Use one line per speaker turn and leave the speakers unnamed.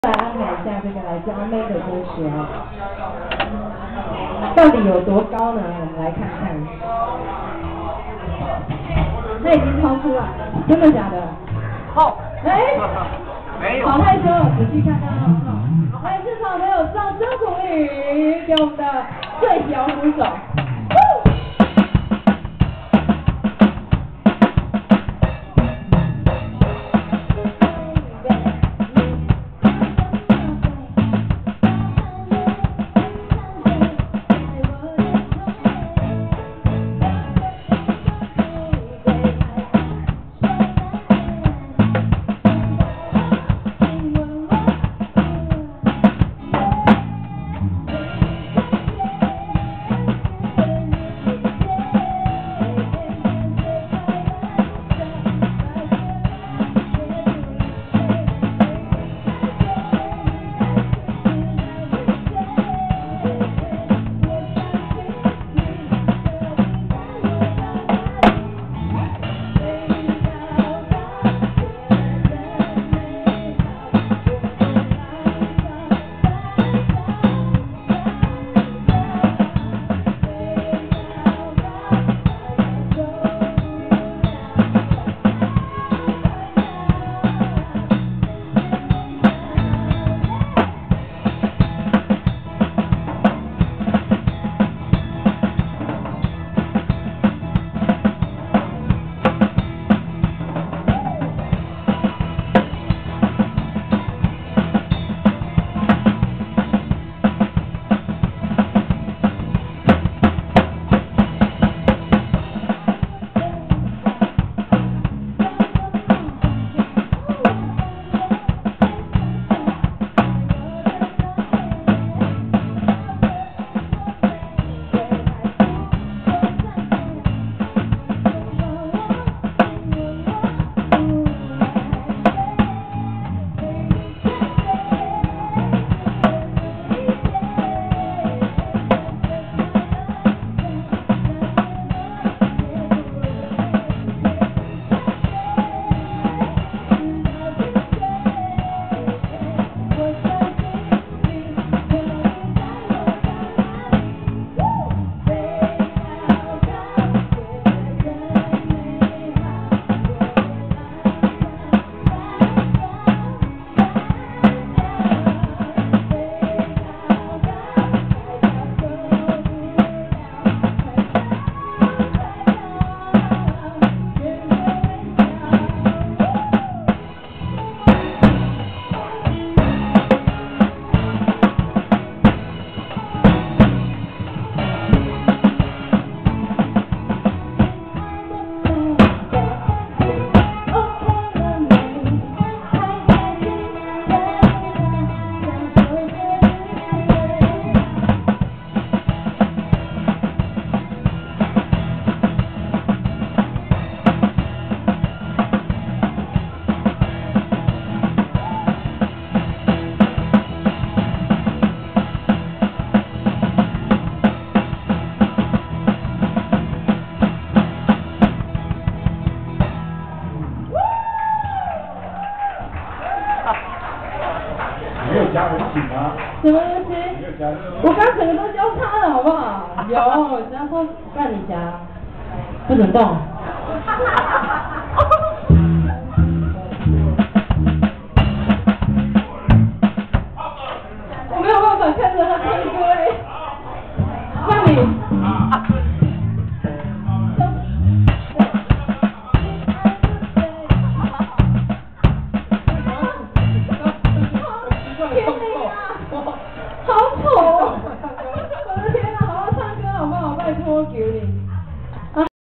来安排一下这个来自阿妹的歌曲哦，到底有多高呢？我们来看看。他已经超出了，真的假的？
好，
哎，
没有，
好害羞，仔细看看好不好？来，现场没有掌声鼓励给我们的最小鼓手。
没有家人请啊？
什么东西？
没有家人。
我刚整个都交叉了，好不好？有，然后让你夹，不准动。我没有办法看着他唱歌哎，让你。